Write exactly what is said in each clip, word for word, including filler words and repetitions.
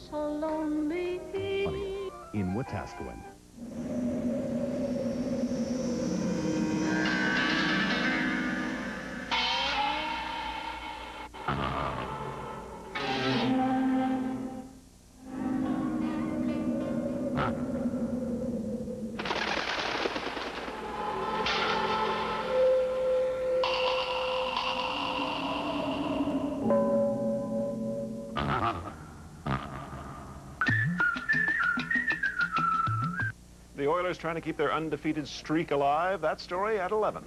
so lonely. In Wetaskiwin. The Oilers trying to keep their undefeated streak alive. That story at eleven.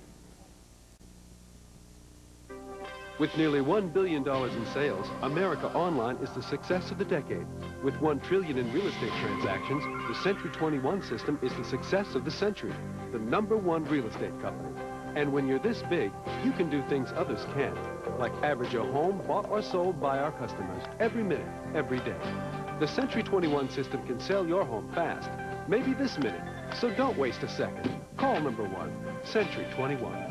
With nearly one billion dollars in sales, America Online is the success of the decade. With one trillion dollars in real estate transactions, the Century twenty-one system is the success of the century, the number one real estate company. And when you're this big, you can do things others can't, like average a home bought or sold by our customers every minute, every day. The Century twenty-one system can sell your home fast, maybe this minute. So don't waste a second. Call number one, Century twenty-one.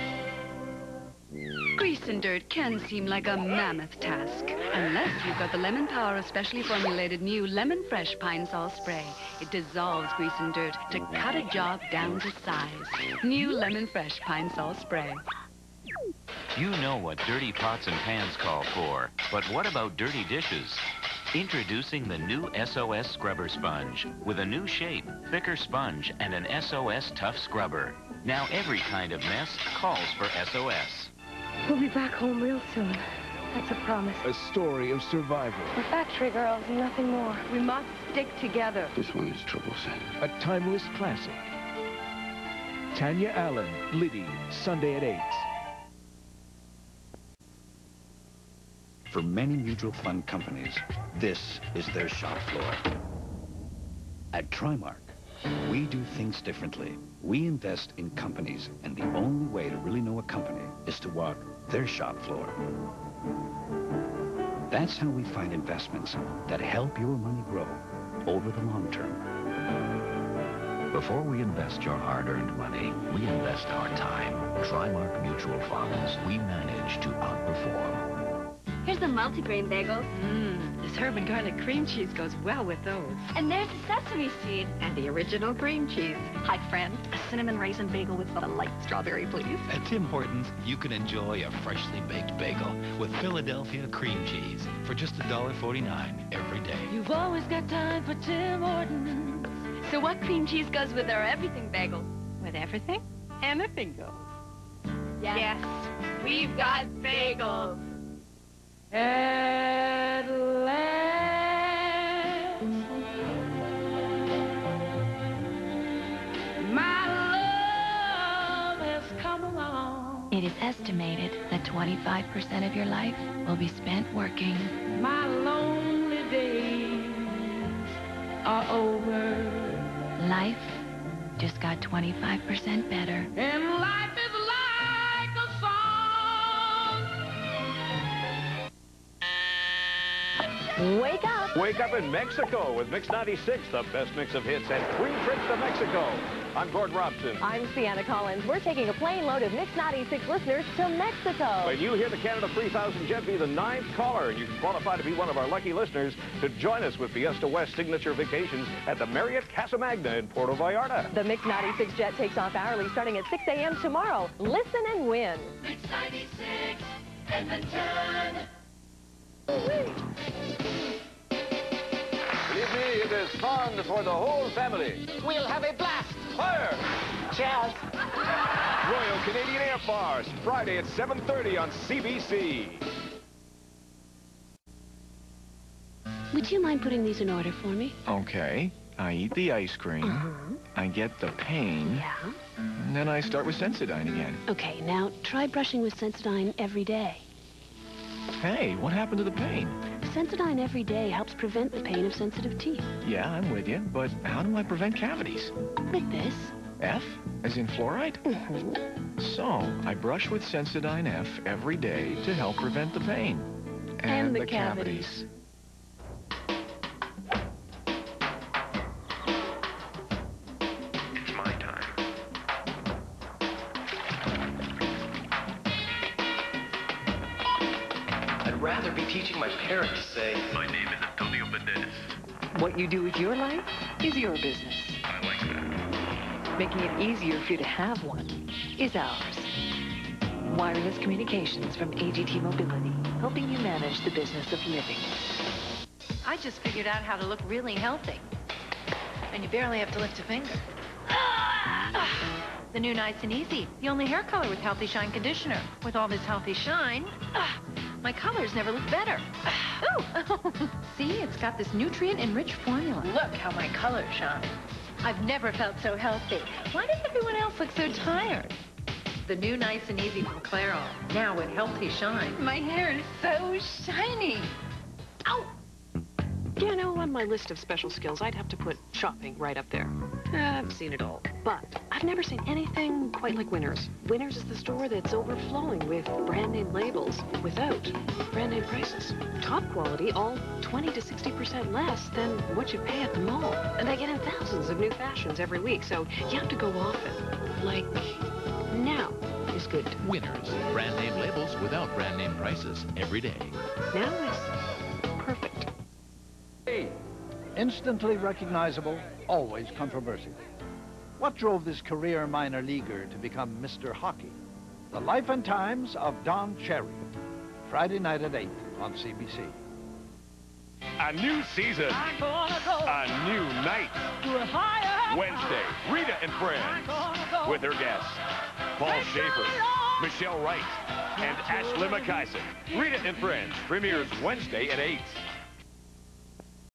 Grease and dirt can seem like a mammoth task, unless you've got the Lemon Power of specially formulated new Lemon Fresh Pine Sol Spray. It dissolves grease and dirt to cut a job down to size. New Lemon Fresh Pine Sol Spray. You know what dirty pots and pans call for, but what about dirty dishes? Introducing the new S O S Scrubber Sponge with a new shape, thicker sponge, and an S O S Tough Scrubber. Now every kind of mess calls for S O S. We'll be back home real soon. That's a promise. A story of survival. We're factory girls and nothing more. We must stick together. This one is trouble set. A timeless classic. Tanya Allen, Liddy, Sunday at eight. For many mutual fund companies, this is their shop floor. At Trimark, we do things differently. We invest in companies, and the only way to really know a company is to walk their shop floor. That's how we find investments that help your money grow over the long term. Before we invest your hard-earned money, we invest our time. Trimark Mutual Funds, we manage to outperform. Here's the multigrain bagels. Mmm, this herb and garlic cream cheese goes well with those. And there's the sesame seed. And the original cream cheese. Hi, friend. A cinnamon raisin bagel with a light strawberry, please. At Tim Hortons, you can enjoy a freshly baked bagel with Philadelphia cream cheese for just a dollar forty-nine every day. You've always got time for Tim Hortons. So what cream cheese goes with our everything bagel? With everything? Anything goes. Yes. Yes. We've got bagels. At last, my love has come along. It is estimated that twenty-five percent of your life will be spent working. My lonely days are over. Life just got twenty-five percent better. And life is like a song. Wake up! Wake up in Mexico with Mix ninety-six, the best mix of hits and free trips to Mexico. I'm Gord Robson. I'm Sienna Collins. We're taking a plane load of Mix ninety-six listeners to Mexico. When you hear the Canada three thousand jet, be the ninth caller, and you can qualify to be one of our lucky listeners to join us with Fiesta West Signature Vacations at the Marriott Casa Magna in Puerto Vallarta. The Mix ninety-six jet takes off hourly starting at six A M tomorrow. Listen and win. Mix ninety-six, Edmonton. Believe me, it is fun for the whole family. We'll have a blast. Fire! Cheers. Royal Canadian Air Force, Friday at seven thirty on C B C. Would you mind putting these in order for me? Okay. I eat the ice cream. Uh-huh. I get the pain. Yeah. And then I start with Sensodyne again. Okay, now try brushing with Sensodyne every day. Hey, what happened to the pain? Sensodyne every day helps prevent the pain of sensitive teeth. Yeah, I'm with you, but how do I prevent cavities? With this. F? As in fluoride? Mm-hmm. So, I brush with Sensodyne F every day to help prevent the pain. And, And the, the cavities. cavities. It's my time. I'd rather be teaching my parents parents say, my name is Antonio Banderas. What you do with your life is your business. I like that. Making it easier for you to have one is ours. Wireless communications from A G T Mobility, helping you manage the business of living. I just figured out how to look really healthy. And you barely have to lift a finger. The new Nice and Easy, the only hair color with Healthy Shine conditioner. With all this healthy shine, my colors never look better. Ooh. See, it's got this nutrient-enriched formula. Look how my colors shine. I've never felt so healthy. Why does everyone else look so tired? The new Nice and Easy from Clairol, now with Healthy Shine. My hair is so shiny. Ow! You know, on my list of special skills, I'd have to put shopping right up there. I've seen it all, but I've never seen anything quite like Winners. Winners is the store that's overflowing with brand name labels without brand name prices. Top quality, all twenty to sixty percent less than what you pay at the mall. And they get in thousands of new fashions every week, so you have to go often. Like, now is good. Winners. Brand name labels without brand name prices every day. Now is perfect. Instantly recognizable, always controversial. What drove this career minor leaguer to become Mister Hockey? The Life and Times of Don Cherry. Friday night at eight on C B C. A new season. A new night. Wednesday, Rita and Friends. With her guests, Paul Schaefer, Michelle Wright, and Ashley McKison. Rita and Friends premieres Wednesday at eight.